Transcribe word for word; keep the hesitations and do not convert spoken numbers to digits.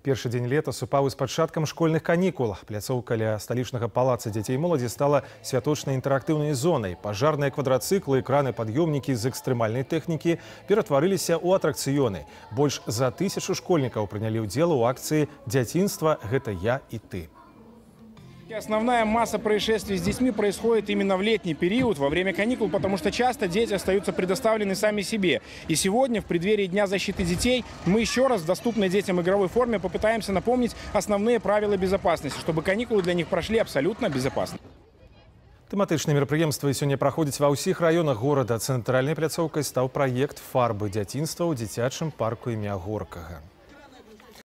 Першы дзень лета супаў з пачаткам школьных канікул. Пляцоўка ля сталічнага палаца дзяцей і моладзі стала святочнай інтэрактыўнай зонай. Пажарныя квадрацыклы, экраны, пад'ёмнікі з экстрэмальнай тэхнікі ператварыліся ў атракцыёны. Больш за тысячу школьнікаў прынялі ўдзел у акцыі «Дзяцінства – гэта я и ты». Основная масса происшествий с детьми происходит именно в летний период, во время каникул, потому что часто дети остаются предоставлены сами себе. И сегодня, в преддверии Дня защиты детей, мы еще раз в доступной детям игровой форме попытаемся напомнить основные правила безопасности, чтобы каникулы для них прошли абсолютно безопасно. Тэматычныя мерапрыемствы сёння праходзяць ва ўсіх раёнах горада. Цэнтральнай пляцоўкай стаў праект «Фарбы дзяцінства» ў дзіцячым парку імя Горкага.